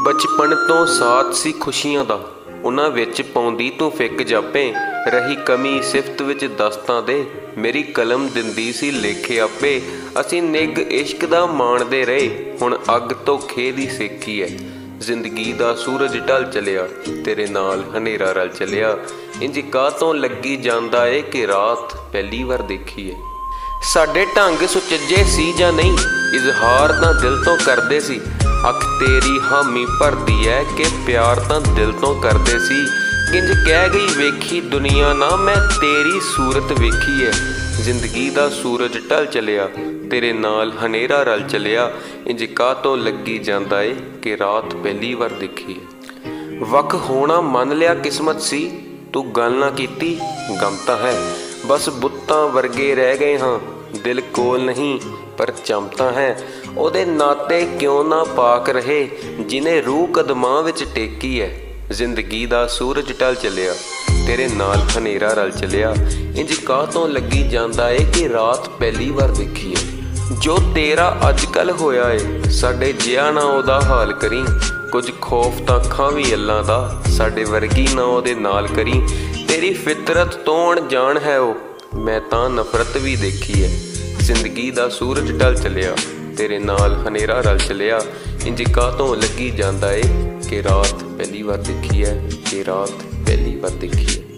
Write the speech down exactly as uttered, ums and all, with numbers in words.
बचपन तो साथ सी खुशियां दा उन्हां विच पाउंदी तू फिक जापे। रही कमी सिफत विच दस्तां दे मेरी कलम दिंदी सी लेखे आपे। असीं निग इश्क दा माणदे रहे हुण अग धोखे दी सेकी है। जिंदगी दा सूरज ढल चलिया तेरे नाल हनेरा रल चलिया। इंज कातों लगी जांदा ए कि रात पहली बार देखी है। साडे ढंग सुचजे सी जां नहीं इजहार तां दिल तो करदे सी। अख तेरी हामी भरदी है कि प्यार तां दिल तो करदे सी। किंज कह गई वेखी दुनिया ना मैं तेरी सूरत वेखी है। जिंदगी दा सूरज ढल चलिया तेरे नाल हनेरा रल चलिया। इंज कातों लगी जांदा ए कि रात पहली बार देखी है। वख होना मन लिया किस्मत सी तू गल ना कीती गम तां है। बस बुत्तां वर्गे रह गए हाँ दिल कोल नहीं पर चमता है। ओदे नाते क्यों ना पाक रहे जिन्हें रूह कदमां विच टेकी है। जिंदगी दा सूरज ढल चलिया तेरे नाल हनेरा रल चलिया। इंज कातों लगी जांदा ए कि रात पहली बार देखी है। जो तेरा अजकल होया है साडे जिया ना ओदा हाल करी। कुछ खौफ तां खां वी अल्लाह दा साडे वर्गी ना ओदे नाल करी। तेरी फितरत तो अणजाण है ओ मैं तां नफरत भी देखी है। जिंदगी दा सूरज ढल चलिया तेरे नाल हनेरा रल चलिया। इंज कातों लगी जांदा ए कि रात पहली बार देखी है कि रात पहली बार देखी है।